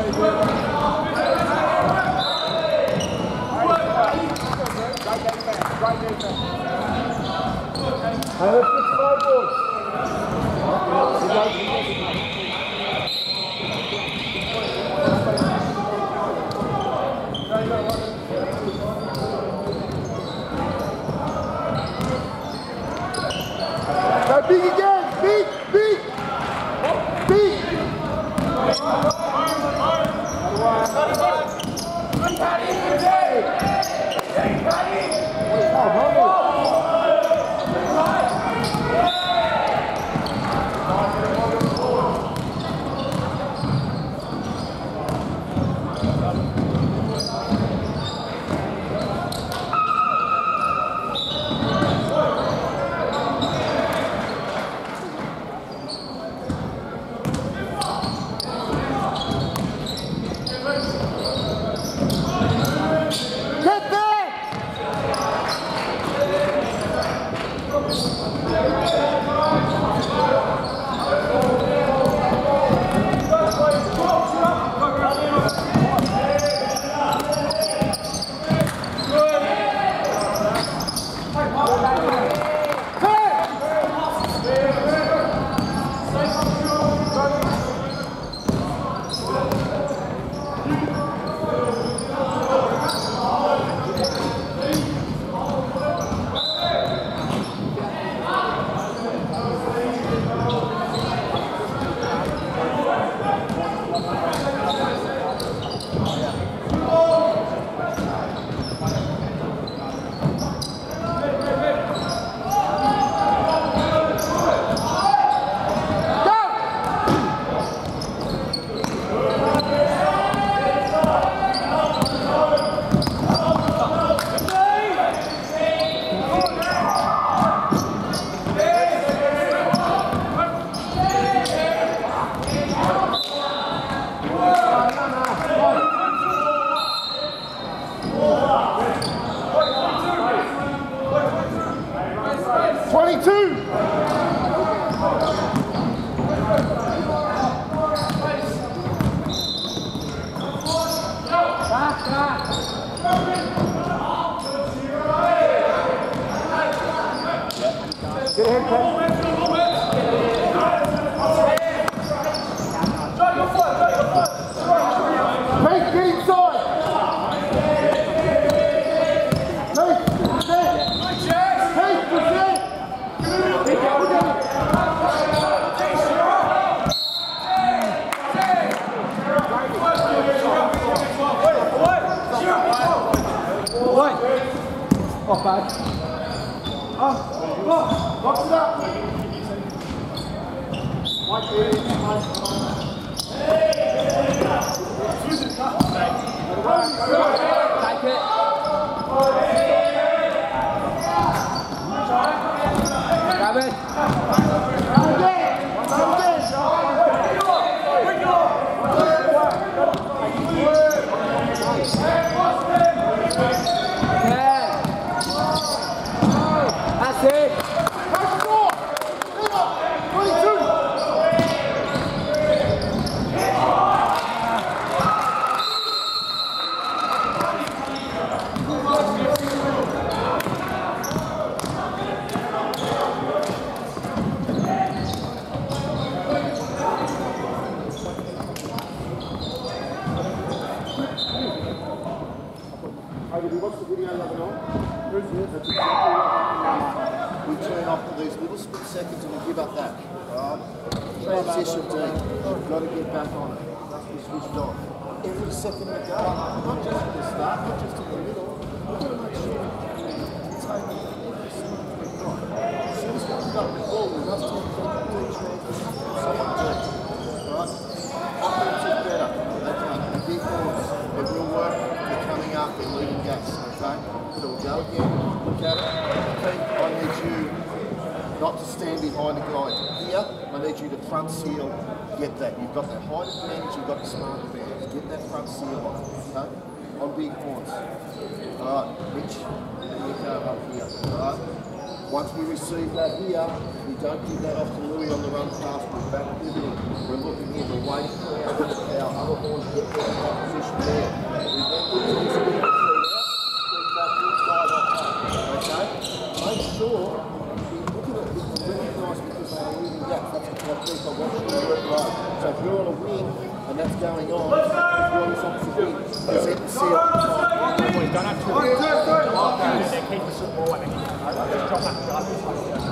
Big again! Big! Big! Big! Get ahead, Ken. Mate, get inside. Mate, present. Mate, present. Not bad. Box it up. Take it. Grab it. That's it. That's exactly what happened. We turn off for these little split seconds and we give up that. Transition D. You've got to get back on it. That's we switched off. Every second we go, not just at the start, not just in the middle. We've got to make sure we take every second we've got. As soon as we've got the ball, we must take D transition from someone D. Right? Offense is better. Okay. The big balls, it will work. They're coming up, they're leading gas. Okay? So we'll go again, look at it. Pete, I need you not to stand behind the guy here. I need you to front seal, get that. You've got that height advantage, you've got the smart advantage. Get that front seal on, okay? On big horns. Alright, Mitch, you go up here, alright? Once we receive that here, we don't give that off to Louis on the run pass. We're back pivoting. We're looking in. We're waiting for our other horn to get there in that position there. We then put the speed out. Step back inside off that. Okay? Make sure you look at it. It's really nice because they're leaving gaps. That's what I think I want you to work right. So if you're on a wing and that's going on, if you're on this opposite wing, set the seal at the top. We don't have to keep the football and just drop that drive.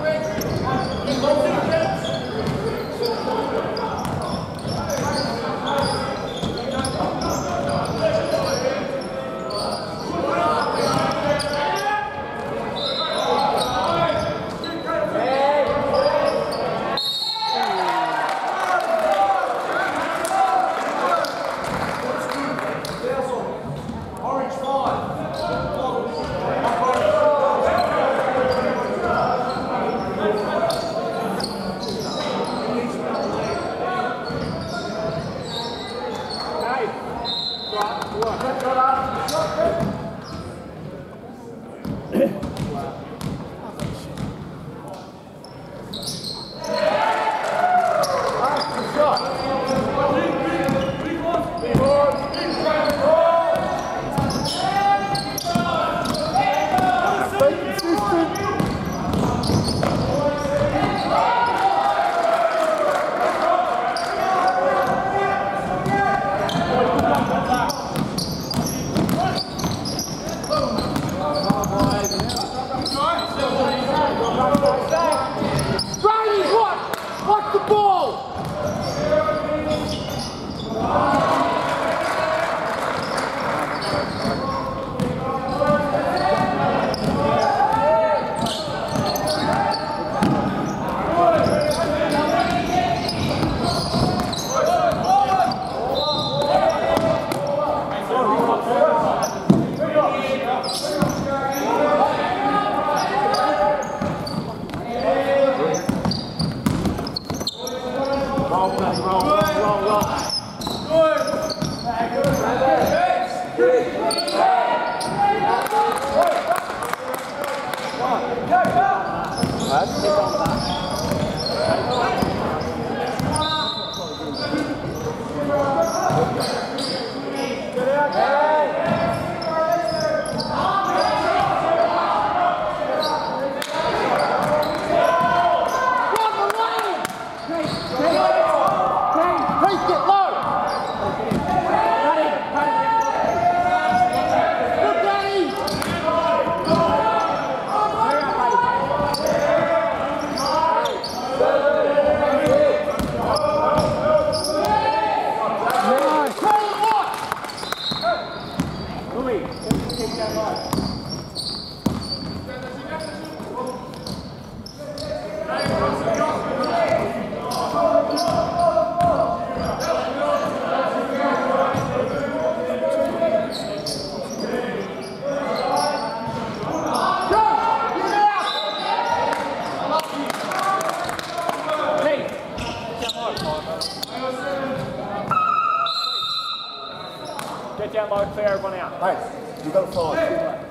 Get down low, clear everyone out. Hey, you've got to follow.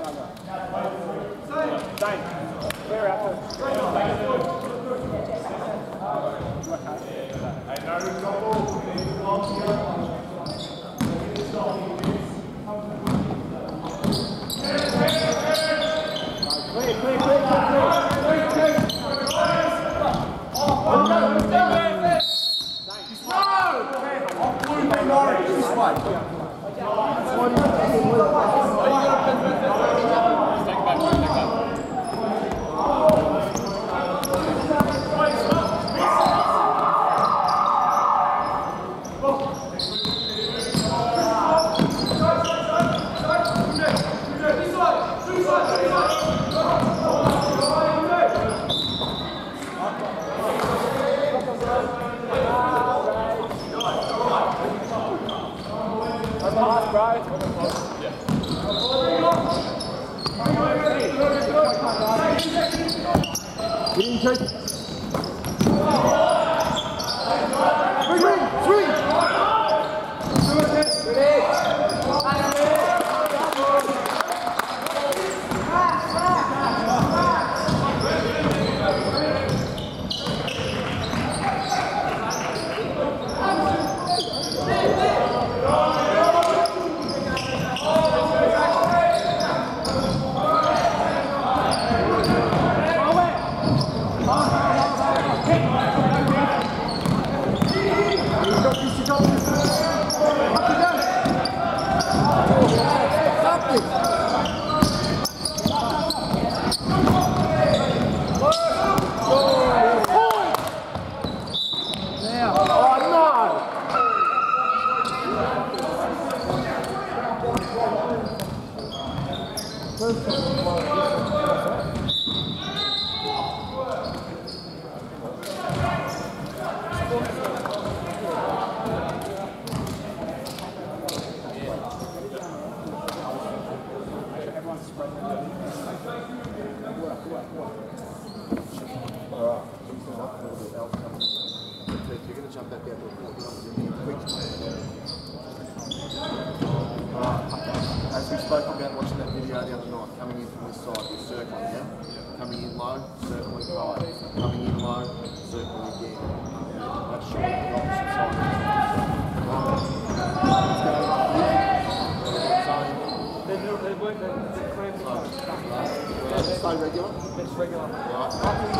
Zane, clear out As we spoke about watching that video the other night, coming in from this side, you're circling, yeah? Coming in low, circling high. Coming in low, circling again. That's short, the opposite side. Stay regular? It's regular. Right.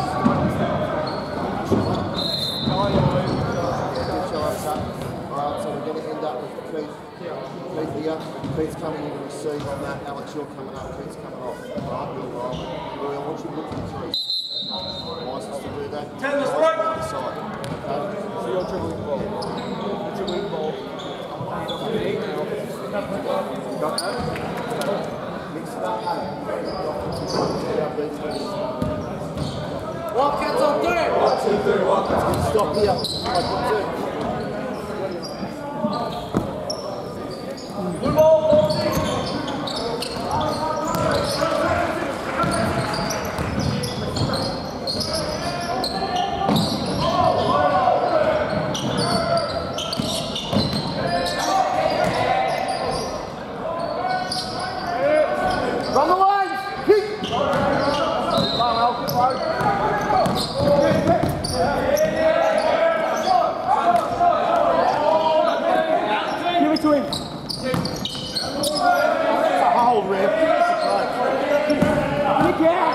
Alright, so we're going to end up with Keith here. Keith's coming in to receive on that. Alex, you're coming up. Keith's coming off. Right, you're rolling. Roy, I want you to look at the three. License to do that. 10 the strike. Okay. So you're dribbling the ball. You're dribbling the ball. Got that? Mix it up, hey. Walk cats on three. 1, 2, 3. Stop here. 1, 2. Blue ball. Run the lines. Kick. Give it to him. Oh, rip. Kick out.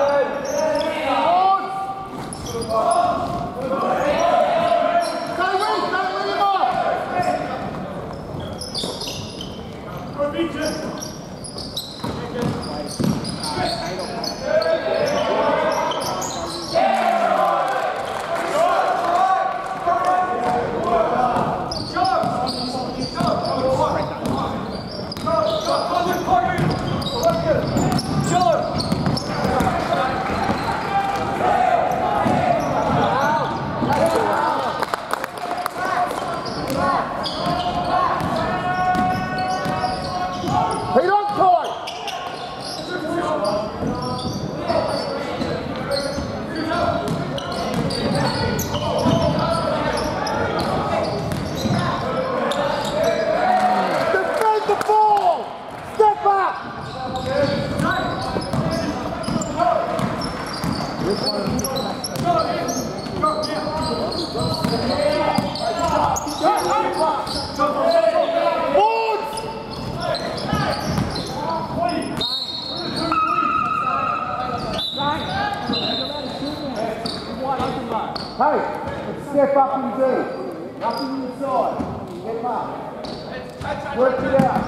Hey, step up and do. Nothing inside. Step up. Work it out.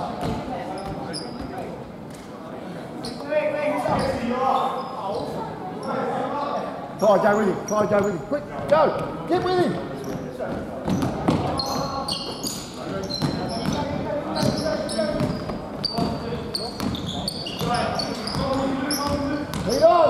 Try, go with him. Try, go with him. Quick, go. Get with him. Lead on.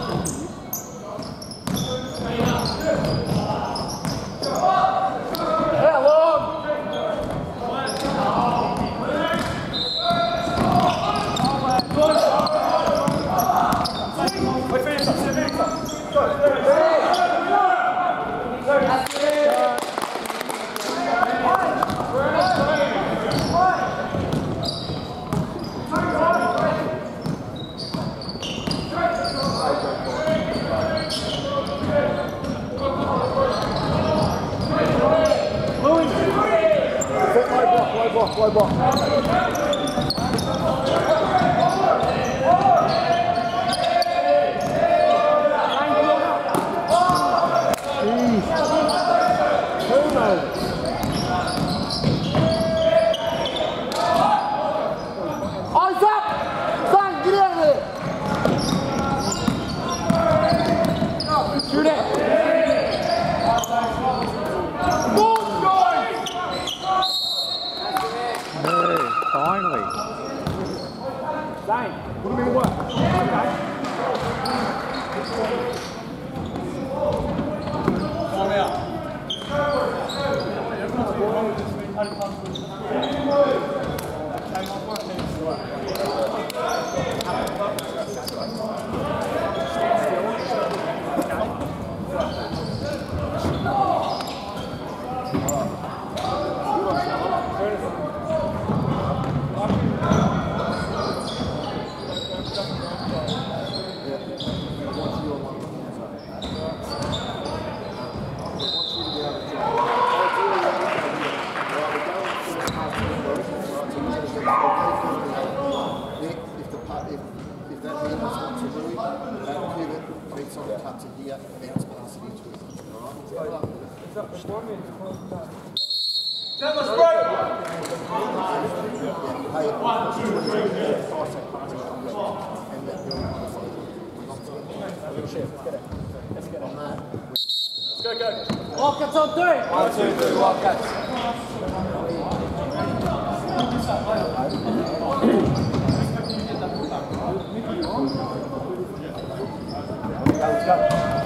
Low block. Eyes up! Son, get out of there! Shoot it! Finally. Dane, put him in work. Okay. Time out. Wildcats on 3. 1, 2, 3, Wildcats. Let's go.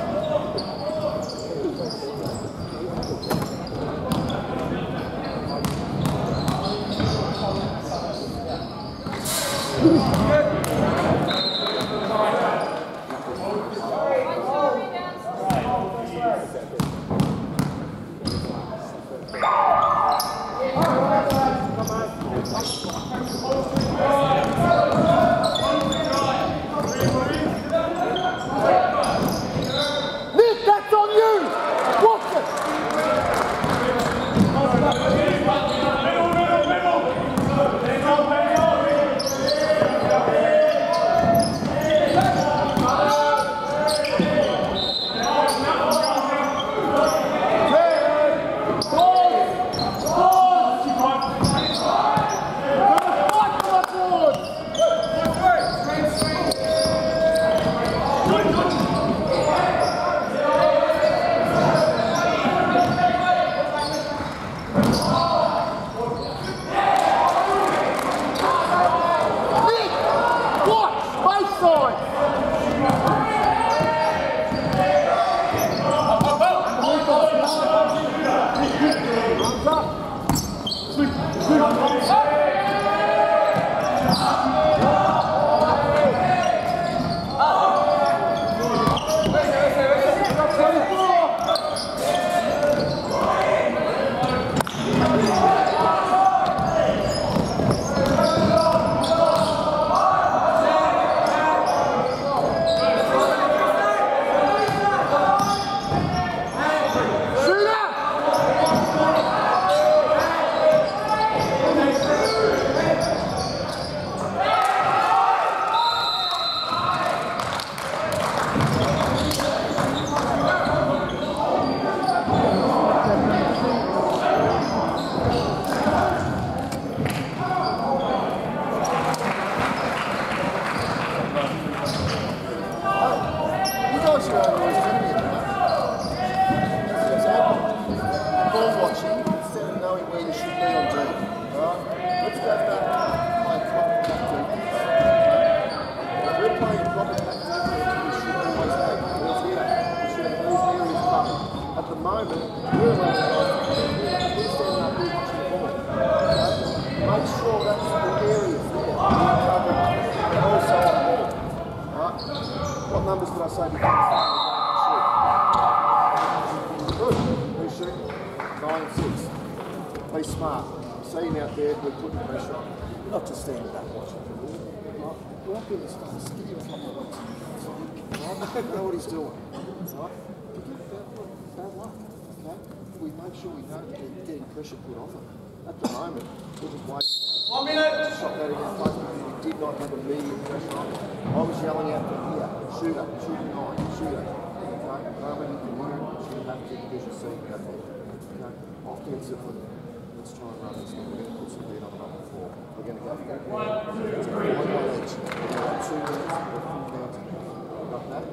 Pressure put on them. At the moment, we're just waiting. 1 minute! Shot that against place because we did not have immediate pressure on them. I was yelling out from here, shooter, shooter 9, shooter. Okay? Moment you can hear it, you have to visual see out there. Okay? Offensively, let's try and run this thing. We're going to put some heat on the number 4. We're going to go for that. 1, 2, 3. We're going to have 2 minutes, we're full counting. Got that?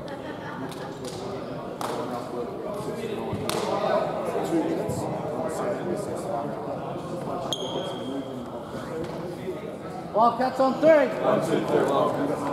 2 minutes. Wildcats on 3. 1, 2, 3, Wildcats.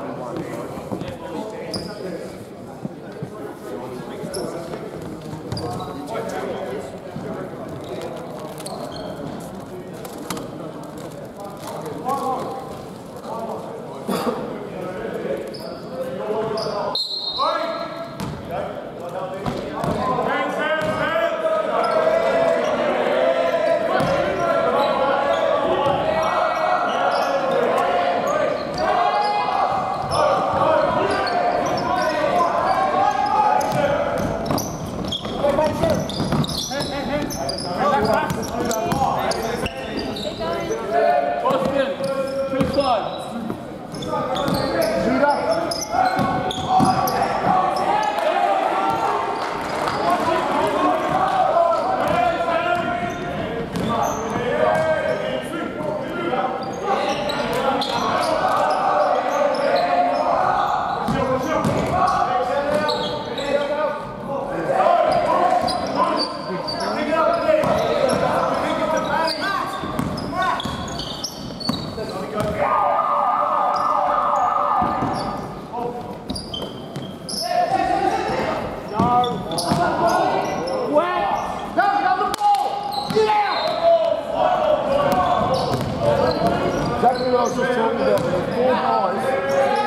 Exactly what I was just talking about. With 4 guys.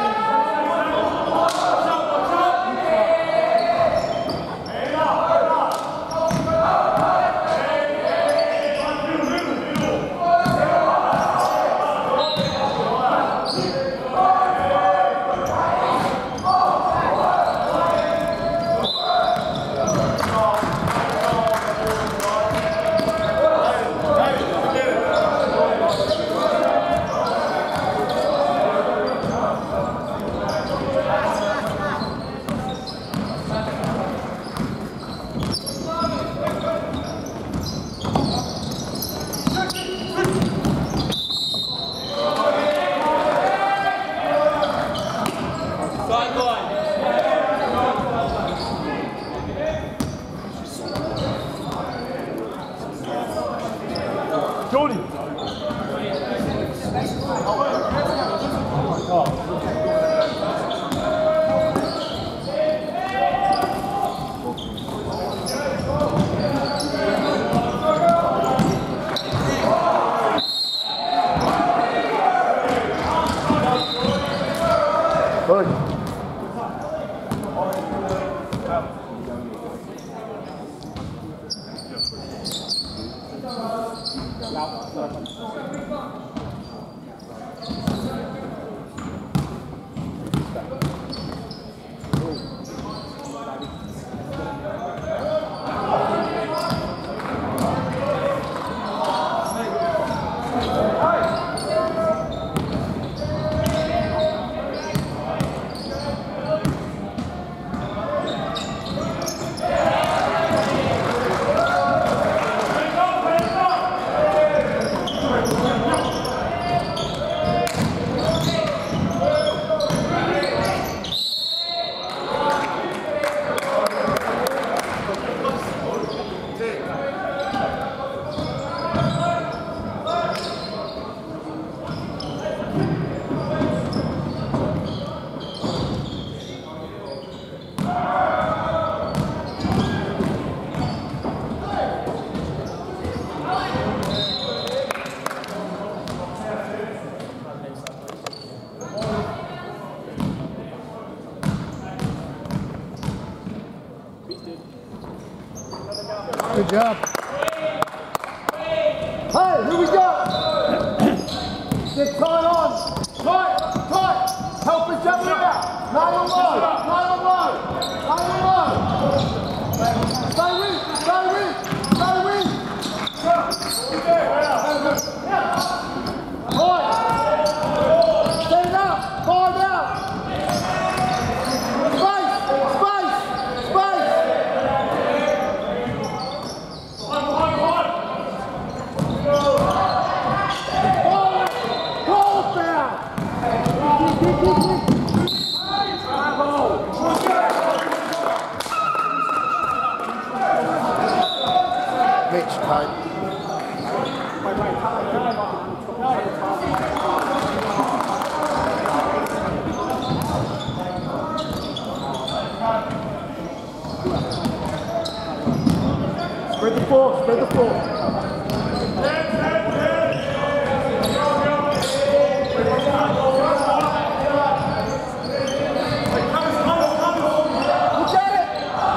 Good job. Hey, here we go. Get tight on. Tight. Help each other out. Lie on low. Lie on low. Lie on low. Stay with. Stay with. Stay with. Right. Stand up. Find out. Spread the floor. Look at it!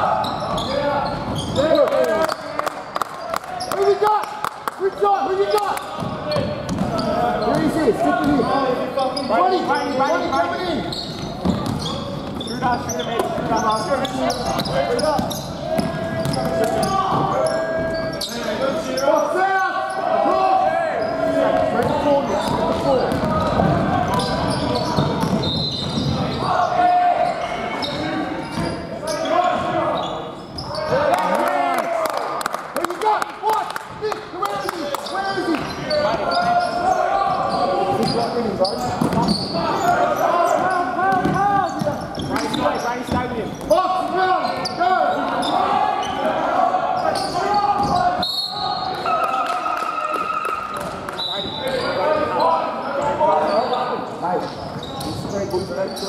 Who we got? Good job, who you got? Where is he? Stick with him. 20 coming in. Shoot out, shoot him in. Shoot out. Box out! Cross! Spread the floor, Nick. Spread the floor. Who you got? What? Nick, where is he? Where is he? He's not winning, bro. Right side with him. Box round! Go! Spread the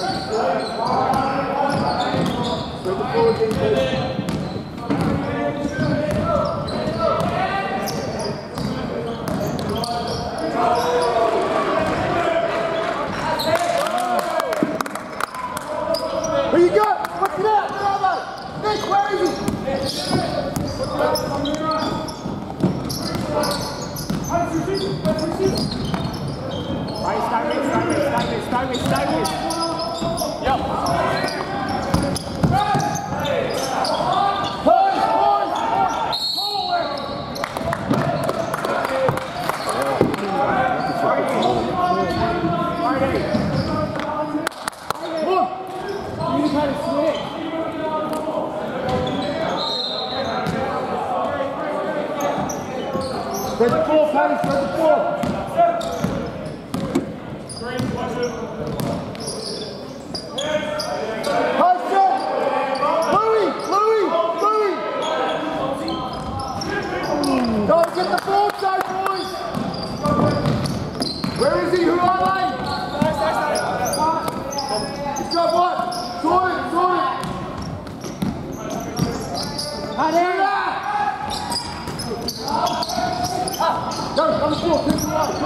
floor again, please. Who you got? What's it out? Where are they? Nick, where is he? Right, stay with. Yep. Boys! Spread the floor, Paddy, spread the floor. Post it! Louis! Go get the ball, side boys! Where is he? Who are they? He's got what? Sort it! Paddy! Go, on the floor, push the line.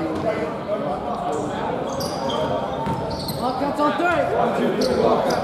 Mark on three.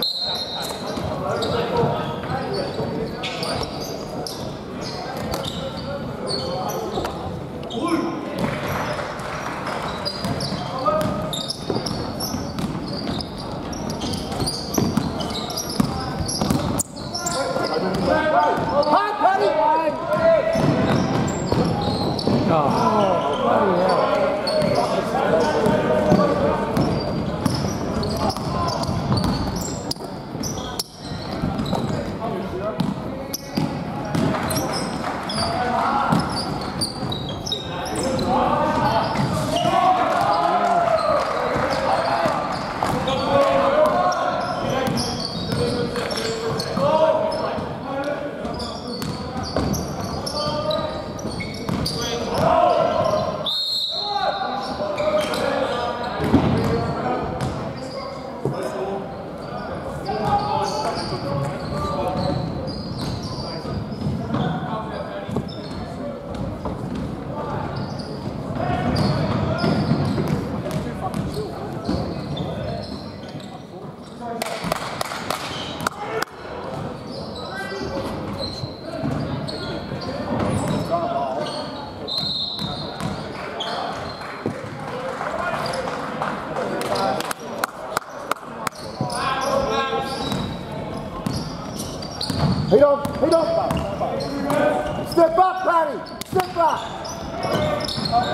Heat on. Step up, Patty. Step up.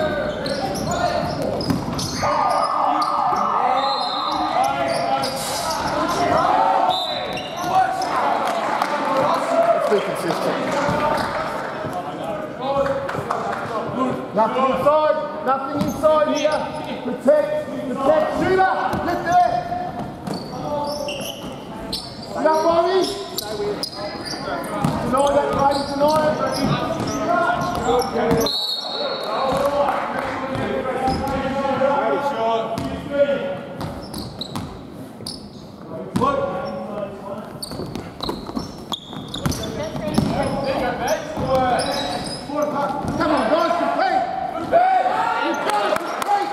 Let's be consistent. Nothing inside here. Protect. Shooter, get there. Now, Bobby. Deny that, lady, deny it. Come on, guys, complete. You've got to complete.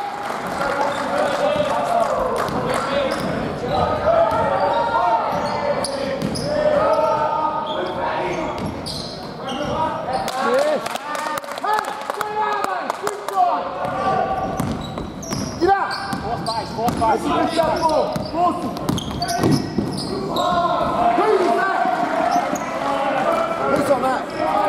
Let's go, Awesome. Who's that? Who's on that?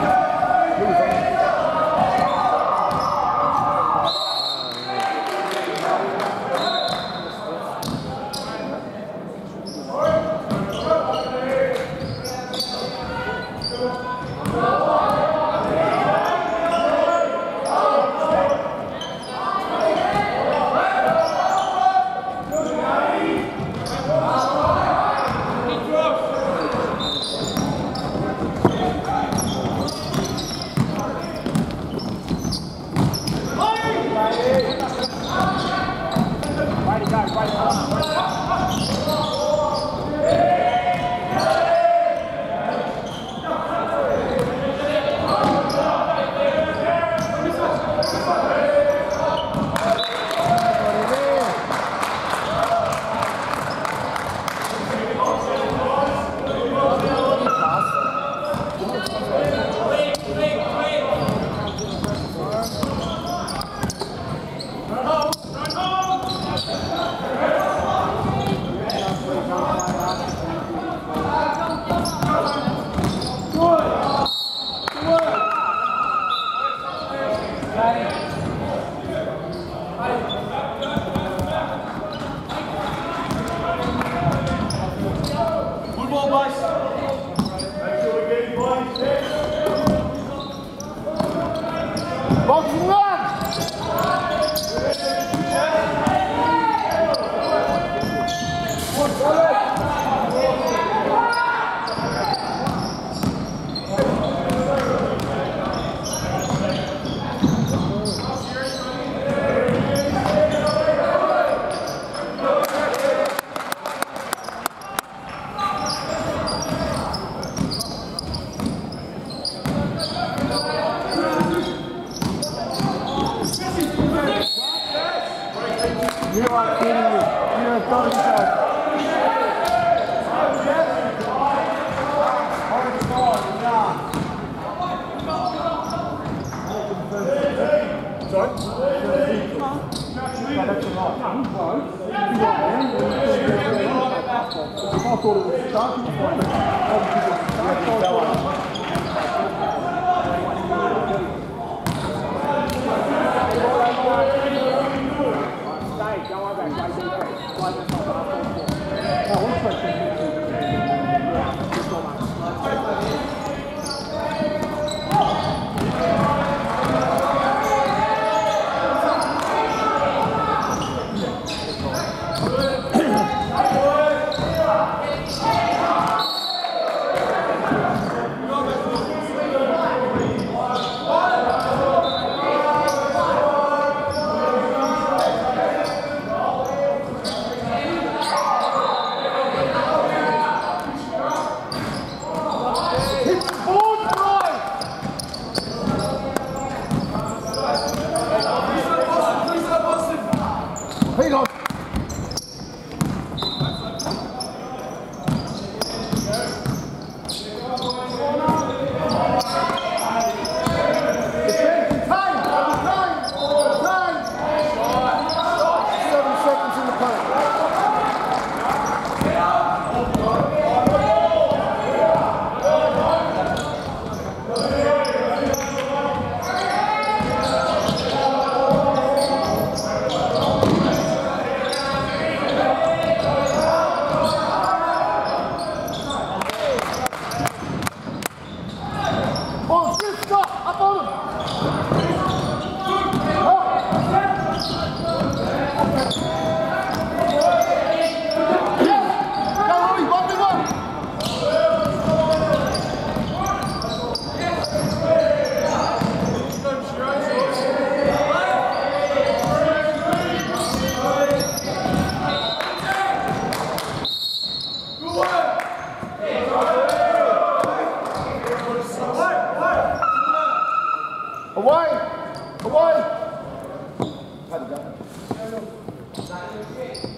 Boxing run! You are kidding me. You have done it, guys. Away! Away!